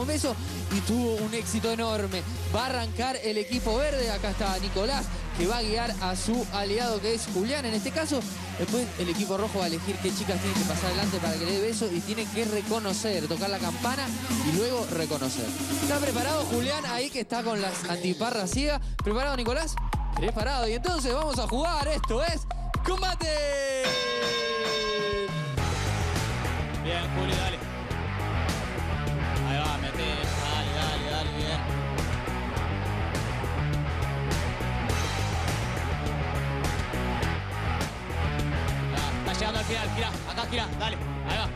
beso y tuvo un éxito enorme. Va a arrancar el equipo verde. Acá está Nicolás, que va a guiar a su aliado, que es Julián en este caso. Después el equipo rojo va a elegir qué chicas tienen que pasar adelante para que le dé beso y tienen que reconocer, tocar la campana y luego reconocer. ¿Está preparado Julián ahí que está con las antiparras ciegas? ¿Preparado Nicolás? Preparado. Y entonces vamos a jugar. Esto es ¡Combate! Bien, Juli, dale. Ahí va, mete. Dale, bien. Está llegando al final, gira, acá gira, dale, ahí va.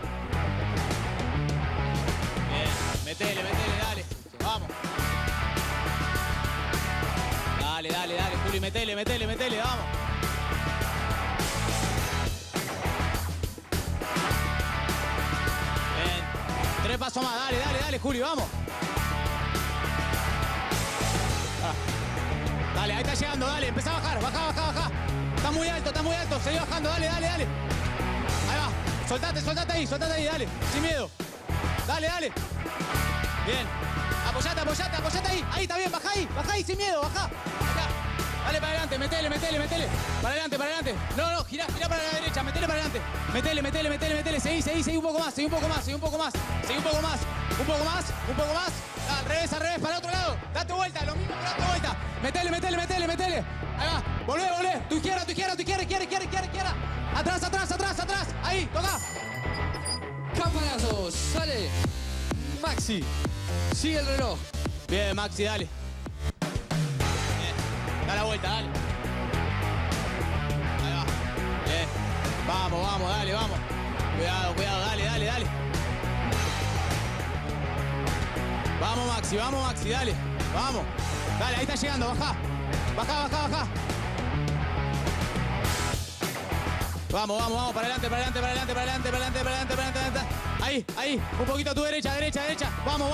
Bien, metele, dale, vamos. Dale, Juli, metele, vamos. Bien, 3 pasos más, dale, Juli, vamos. Dale, ahí está llegando, dale, empezá a bajar, baja. Está muy alto, seguí bajando, dale. Ahí va, soltate ahí, dale, sin miedo. Dale. Bien, apoyate ahí, está bien, baja ahí, sin miedo, baja. Acá, dale para adelante, metele. Para adelante. No, gira para la derecha, metele para adelante. Metele, seguí un poco más. Al revés, para el otro lado. Date vuelta, lo mismo, pero date vuelta. Metele. Ahí va, volvé. Tu izquierda. Atrás. Ahí, toca. Campanazos. Sale Maxi. Sigue el reloj. Bien, Maxi, dale. Bien. Da la vuelta, dale. Ahí va. Bien. Vamos, dale, vamos. Cuidado, dale. Vamos, Maxi, dale. Vamos. Dale, ahí está llegando, baja. Vamos, para adelante. Ahí, un poquito a tu derecha. Vamos.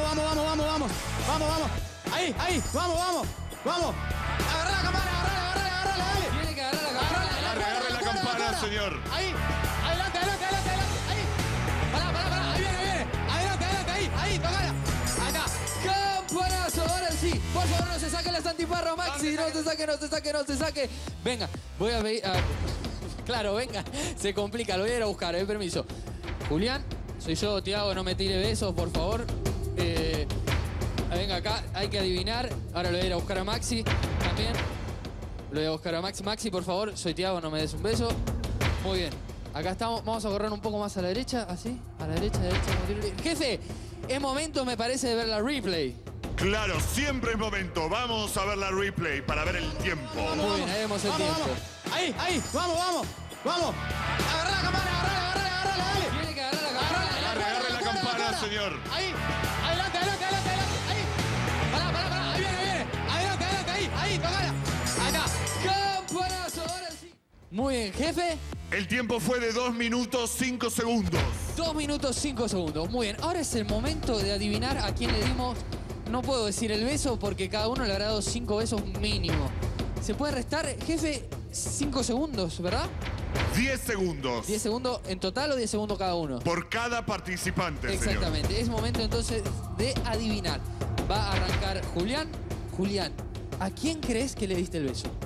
Ahí, vamos. Agarrá la campana, dale. Tiene que agarrar la campana. Agarre la campana, señor. Ahí, adelante. Ahí. Pará, ahí viene. Adelante, ahí, tocala. Ahí está. Campanazo, ahora sí. Por favor, no se saque las antiparras, Maxi. No se saque. Venga, voy a pedir... Claro, venga. Se complica, lo voy a ir a buscar, permiso. Julián, soy yo, Tiago, no me tire besos, por favor. Venga acá, hay que adivinar. Ahora lo voy a ir a buscar a Maxi también. Lo voy a buscar a Maxi. Maxi, por favor, soy Tiago, no me des un beso. Muy bien. Acá estamos, vamos a correr un poco más a la derecha, así. A la derecha. Jefe, es momento, me parece, de ver la replay. Claro, siempre es momento. Vamos a ver la replay para ver el tiempo. Muy bien, ahí vemos el tiempo. Ahí, vamos. Agarrá la campana, dale. Tiene que agarrar la campana. Agarre la campana, señor. Ahí, adelante. Ahí. Pará. Ahí viene. Adelante. Ahí, tocala. Ahí está. Campanazo, ahora sí. Muy bien, jefe. El tiempo fue de 2 minutos 5 segundos. 2 minutos 5 segundos. Muy bien, ahora es el momento de adivinar a quién le dimos. No puedo decir el beso porque cada uno le habrá dado 5 besos mínimo. ¿Se puede restar, jefe, 5 segundos, verdad? 10 segundos. 10 segundos en total o 10 segundos cada uno. Por cada participante, Exactamente. señor. Es momento entonces de adivinar. Va a arrancar Julián. Julián, ¿a quién crees que le diste el beso?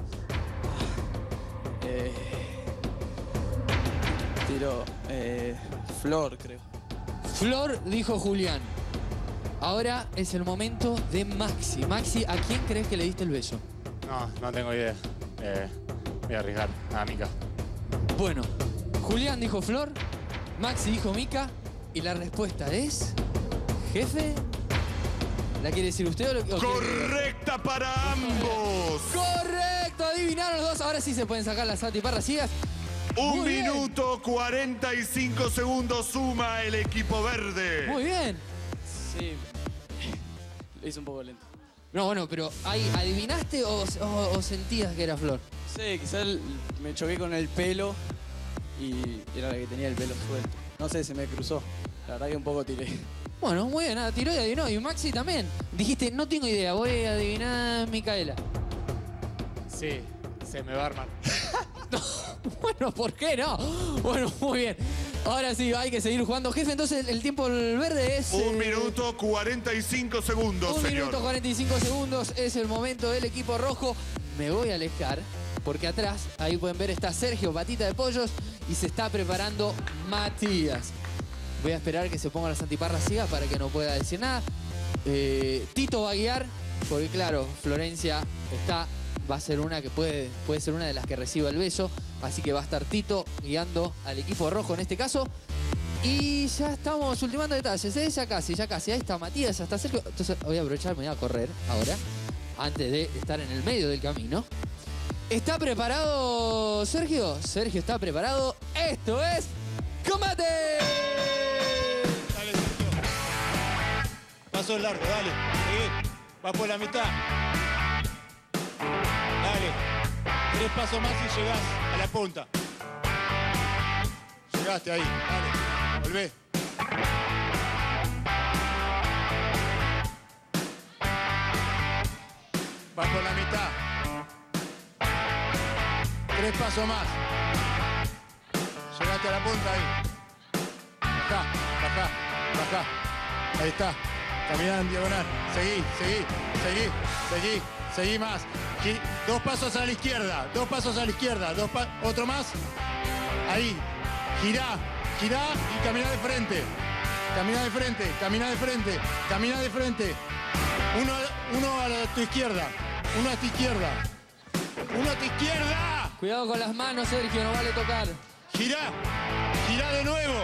Tiro Flor, creo. Flor, dijo Julián. Ahora es el momento de Maxi. Maxi, ¿a quién crees que le diste el beso? No tengo idea. Voy a arriesgar a Mica. Bueno, Julián dijo Flor, Maxi dijo Mica y la respuesta es... ¿Jefe? ¿La quiere decir usted o Correcta para ambos. ¡Correcto! Adivinaron los dos. Ahora sí se pueden sacar las antiparras ciegas. 1 Muy bien. minuto 45 segundos suma el equipo verde. Muy bien. Sí, lo hice un poco lento. No, bueno, pero ahí, ¿adivinaste o sentías que era Flor? Sí, quizás me choqué con el pelo y era la que tenía el pelo suelto. No sé, se me cruzó. La verdad que un poco tiré. Bueno, muy bien, nada, tiró y adivinó. Y Maxi también. Dijiste, no tengo idea, voy a adivinar Micaela. Sí, se me va a armar. Bueno, ¿por qué no? Bueno, muy bien. Ahora sí, hay que seguir jugando. Jefe, entonces el tiempo del verde es... 1 minuto 45 segundos, 1 señor. minuto 45 segundos es el momento del equipo rojo. Me voy a alejar porque atrás, ahí pueden ver, está Sergio Patita de Pollos y se está preparando Matías. Voy a esperar que se ponga las antiparras ciega para que no pueda decir nada. Tito va a guiar porque, claro, Florencia va a ser una que puede ser una de las que reciba el beso. Así que va a estar Tito guiando al equipo rojo en este caso. Y ya estamos ultimando detalles, ¿eh? Ya casi. Ahí está Matías, ya está Sergio. Entonces voy a aprovechar, me voy a correr ahora, antes de estar en el medio del camino. ¿Está preparado Sergio? Sergio está preparado. Esto es ¡Combate! Dale, Sergio. Paso largo, dale. Seguí. Vas por la mitad. Dale. 3 pasos más y llegás a la punta. Llegaste ahí. Dale. Volvé. Vas por la mitad. 3 pasos más. Llegaste a la punta ahí. Bajá. Ahí está. Caminá en diagonal. Seguí más. 2 pasos a la izquierda. Otro más. Ahí. Girá y camina de frente. Camina de frente. Uno a tu izquierda. Uno a tu izquierda. Cuidado con las manos, Sergio, no vale tocar. Girá de nuevo.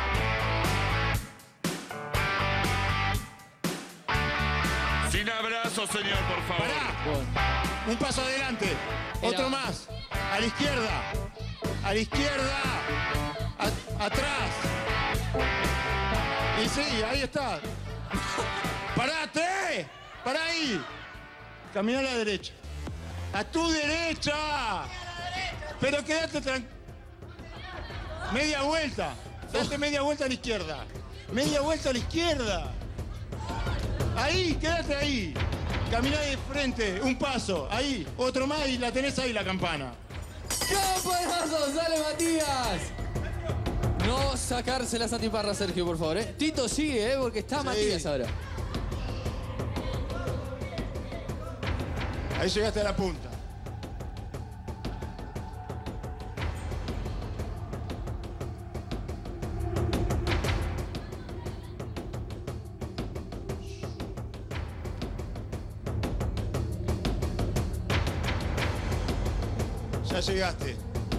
Sin abrazo, señor, por favor. Pará. Bueno. Un paso adelante. Otro más. A la izquierda. Atrás. Y sí, ahí está. ¡Parate! ¡Pará ahí! Camina a la derecha. ¡A tu derecha! Pero quédate tranquilo. Media vuelta. Date media vuelta a la izquierda. Ahí, quédate ahí. Camina de frente, un paso. Ahí, otro más y la tenés ahí la campana. ¡Campanazo! ¡Sale Matías! No sacarse las antiparras, Sergio, por favor, ¿eh? Tito sigue, porque está Matías ahora. Ahí llegaste a la punta. Ya llegaste.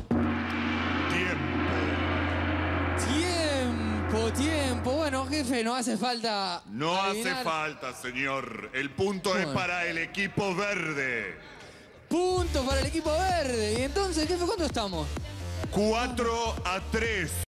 Tiempo. Bueno, jefe, no hace falta No adivinar. hace falta, señor. El punto es para el equipo verde. Punto para el equipo verde. Y entonces, jefe, ¿cuánto estamos? 4-3.